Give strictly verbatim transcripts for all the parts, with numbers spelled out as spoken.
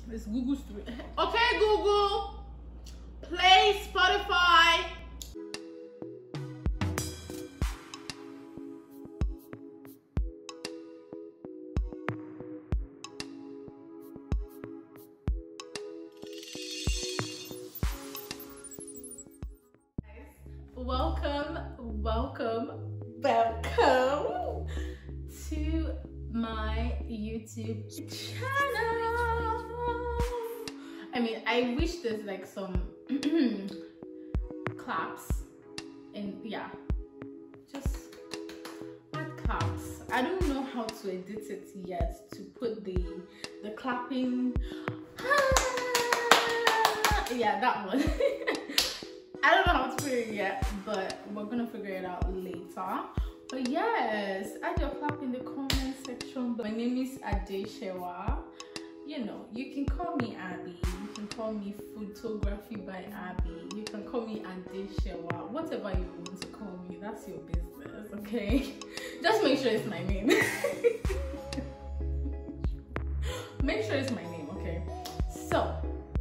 It's Google's three. Okay, Google, play Spotify. Welcome, welcome, welcome to my YouTube channel. I mean, I wish there's like some claps and yeah, just add claps. I don't know how to edit it yet to put the the clapping. Yeah, that one. I don't know how to put it yet, but we're gonna figure it out later. But yes, add your clap in the comment section. My name is Adeshewa. You know, you can call me Abby. You can call me Photography by Abby. You can call me Adeshewa. Whatever you want to call me, that's your business, okay? Just make sure it's my name. Make sure it's my name, okay? So,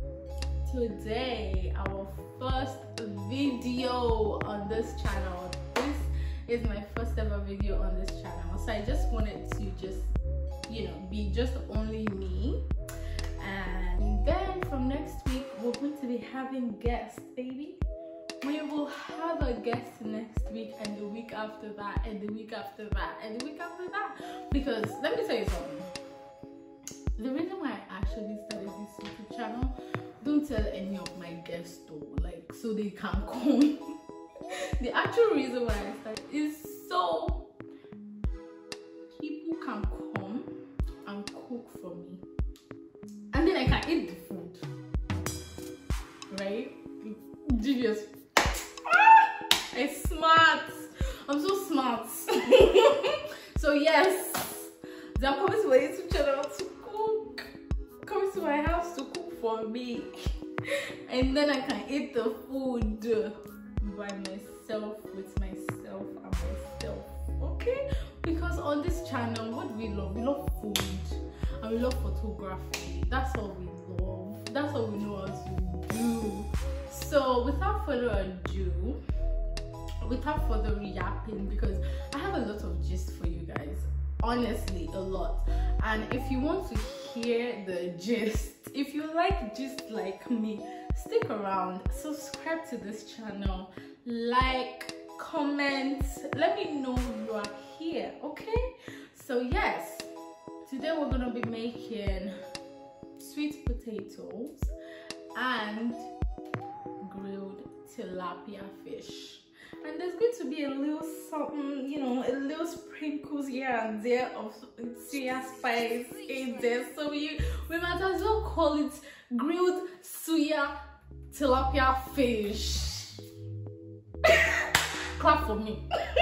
today, our first video on this channel. This is my first ever video on this channel, so I just wanted to just, you know, be just only me. And then from next week we're going to be having guests, baby. We will have a guest next week, and the week after that, and the week after that, and the week after that. Because let me tell you something. The reason why I actually started this YouTube channel, don't tell any of my guests though, like, so they can come. The actual reason why I started is so people can come and cook for me, and then I can eat the food, right? Genius. Ah, I'm smart. I'm so smart. So yes, I'm coming to my YouTube channel to cook. Coming to my house to cook for me, and then I can eat the food by myself, with myself and myself, okay? Because on this channel, what we love, we love food and we love photography. That's all we love. That's all we know how to do. So without further ado, without further yapping, because I have a lot of gist for you guys, honestly, a lot. And if you want to hear the gist, if you like gist like me, stick around, subscribe to this channel, like, comment, let me know you are here, okay? So yes, today we're gonna be making sweet potatoes and grilled tilapia fish. And there's going to be a little something, you know, a little sprinkles here and there of Suya spice in there. So we, we might as well call it grilled Suya tilapia fish. Clap for me.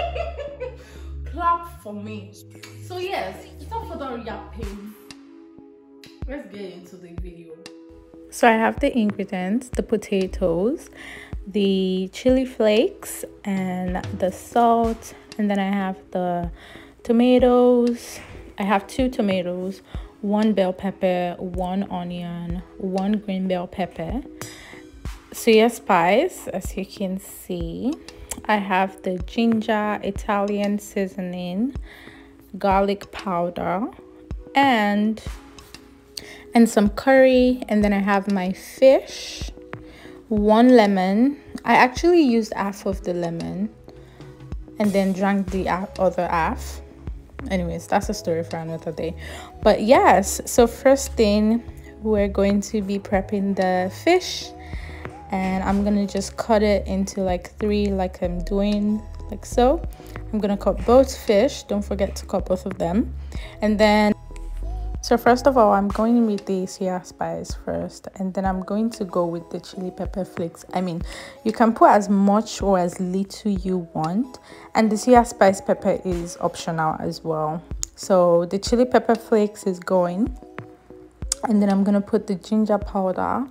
Clap for me. So yes, without further yapping, let's get into the video. So I have the ingredients: the potatoes, the chili flakes, and the salt, and then I have the tomatoes. I have two tomatoes, one bell pepper, one onion, one green bell pepper, Suya spice, as you can see. I have the ginger, Italian seasoning, garlic powder, and and some curry, and then I have my fish, one lemon. I actually used half of the lemon and then drank the other half. Anyways, that's a story for another day. But yes, so first thing, we're going to be prepping the fish, and I'm gonna just cut it into like three, like I'm doing like so. I'm gonna cut both fish, don't forget to cut both of them. And then, so first of all, I'm going with the Suya spice first, and then I'm going to go with the chili pepper flakes. I mean, you can put as much or as little you want, and the Suya spice pepper is optional as well. So the chili pepper flakes is going, and then I'm gonna put the ginger powder.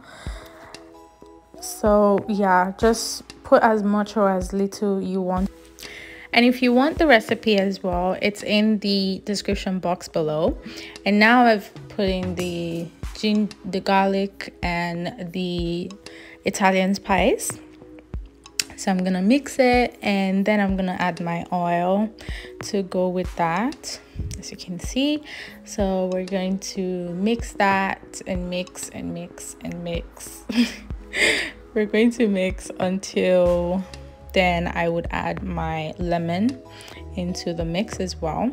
So yeah, just put as much or as little you want. And if you want the recipe as well, it's in the description box below. And now I've put in the gin the garlic and the Italian spice. So I'm gonna mix it, and then I'm gonna add my oil to go with that, as you can see. So we're going to mix that and mix and mix and mix. We're going to mix until then I would add my lemon into the mix as well.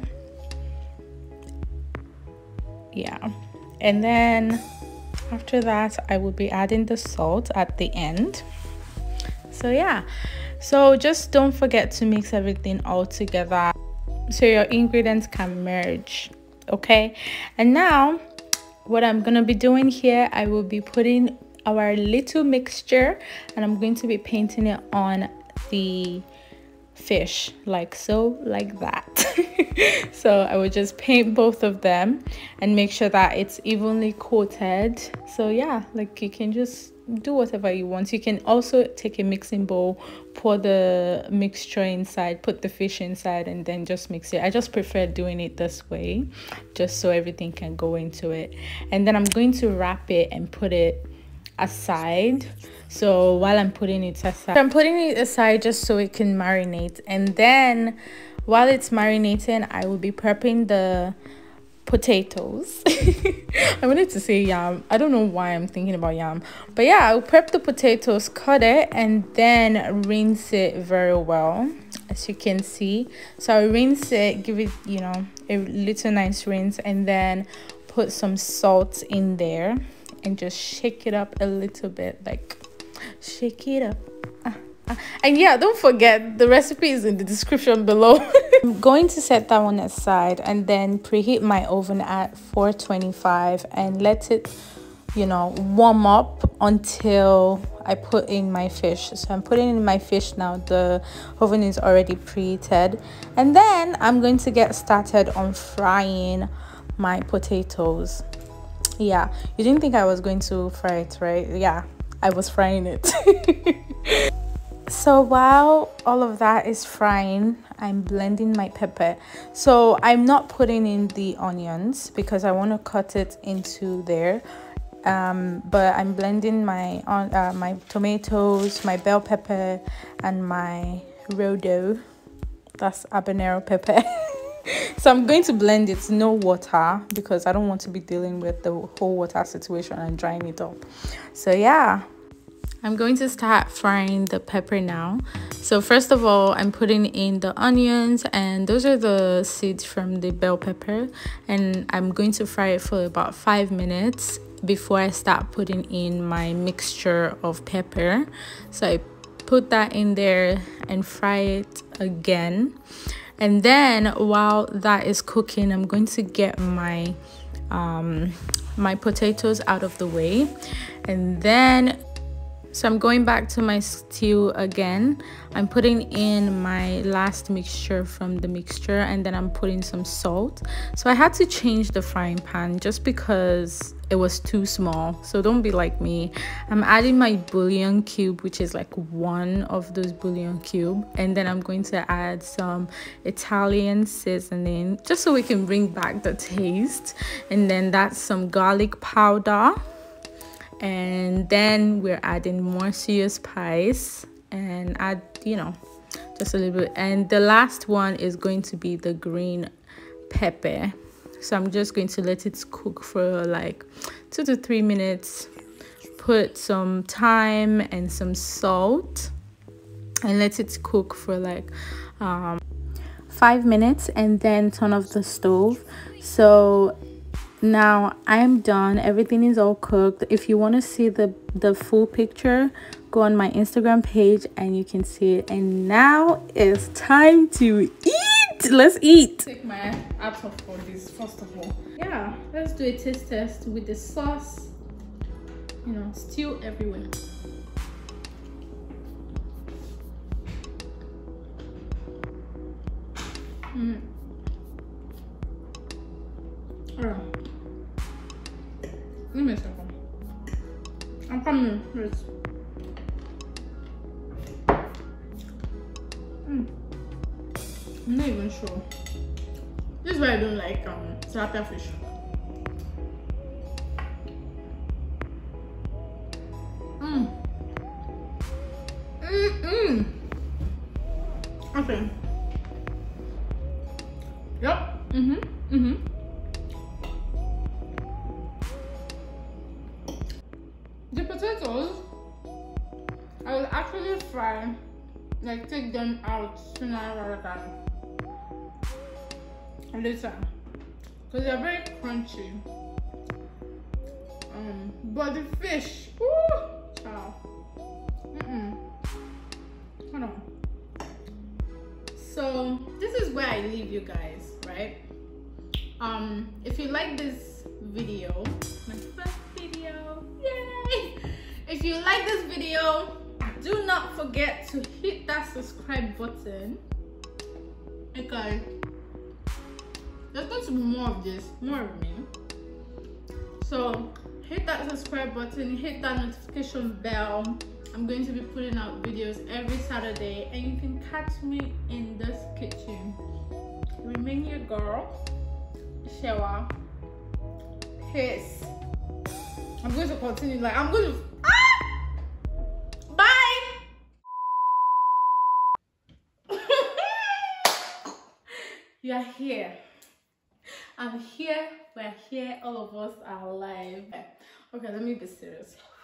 Yeah, and then after that I will be adding the salt at the end. So yeah, so just don't forget to mix everything all together so your ingredients can merge, okay? And now what I'm gonna be doing here, I will be putting our little mixture and I'm going to be painting it on the fish, like so, like that. So I would just paint both of them and make sure that it's evenly coated. So yeah, like you can just do whatever you want. You can also take a mixing bowl, pour the mixture inside, put the fish inside, and then just mix it. I just prefer doing it this way, just so everything can go into it. And then I'm going to wrap it and put it aside. So while I'm putting it aside, I'm putting it aside just so it can marinate. And then while it's marinating, I will be prepping the potatoes. I wanted to say yam. I don't know why I'm thinking about yam, but yeah, I'll prep the potatoes, cut it, and then rinse it very well, as you can see. So I'll rinse it, give it, you know, a little nice rinse, and then put some salt in there and just shake it up a little bit, like shake it up. Uh, uh. And yeah, don't forget the recipe is in the description below. I'm going to set that one aside and then preheat my oven at four twenty-five and let it, you know, warm up until I put in my fish. So I'm putting in my fish now. The oven is already preheated, and then I'm going to get started on frying my potatoes. Yeah, you didn't think I was going to fry it, right? Yeah, I was frying it. So while all of that is frying, I'm blending my pepper. So I'm not putting in the onions because I want to cut it into there. Um, but I'm blending my uh, my tomatoes, my bell pepper, and my rodo. That's habanero pepper. So I'm going to blend it, no water, because I don't want to be dealing with the whole water situation and drying it up. So yeah, I'm going to start frying the pepper now. So first of all, I'm putting in the onions, and those are the seeds from the bell pepper, and I'm going to fry it for about five minutes before I start putting in my mixture of pepper. So I put that in there and fry it again. And then while that is cooking, I'm going to get my um, my potatoes out of the way. And then, so I'm going back to my stew again. I'm putting in my last mixture from the mixture, and then I'm putting some salt. So I had to change the frying pan just because it was too small. So don't be like me. I'm adding my bullion cube, which is like one of those bullion cube, and then I'm going to add some Italian seasoning just so we can bring back the taste. And then that's some garlic powder. And then we're adding more Suya spice and add, you know, just a little bit. And the last one is going to be the green pepper. So I'm just going to let it cook for like two to three minutes. Put some thyme and some salt and let it cook for like um, five minutes and then turn off the stove. So now I'm done. Everything is all cooked. If you want to see the the full picture, go on my Instagram page and you can see it. And now it's time to eat. Let's eat. Take my apps off for this first of all. Yeah, let's do a taste test with the sauce. You know, stew everywhere. Mm. Alright. Give me a second. I'm coming. Wait. Mm. I'm not even sure. This is why I don't like um tilapia fish. Okay. Yep. Mm-hmm. Mm-hmm. The potatoes, I will actually fry, like take them out sooner rather than later, because they're very crunchy. Um, but the fish, woo, child. Mm-mm. Hold on. So this is where I leave you guys, right? Um, if you like this video, my first video, yay! If you like this video, do not forget to hit that subscribe button, because there's going to be more of this, more of me. So hit that subscribe button, hit that notification bell. I'm going to be putting out videos every Saturday, and you can catch me in this kitchen. Remain your girl, Shower. Peace. I'm going to continue, like, I'm going to. Ah! Bye! You are here. I'm here. We're here. All of us are alive. Okay, let me be serious.